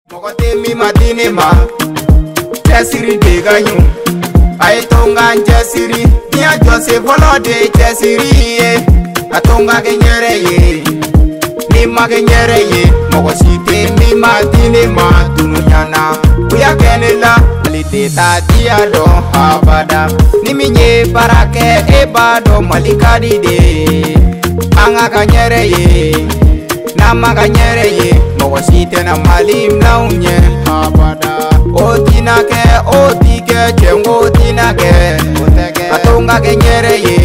Mokote mi matine ma Chesiri de ganyu Aitonga chesiri Nia Jose volo de chesiri ye Atonga kenyere ye Nima kenyere ye Mokosite mi matine ma Tununyana Uya kenela Malite tatia do habada Nimi nye barake ebado malikadi de Anga kenyere ye Nama kanyere ye Mokosite na malim na unye habada Otina ke, otike, chengo otina ke Atonga kenyere ye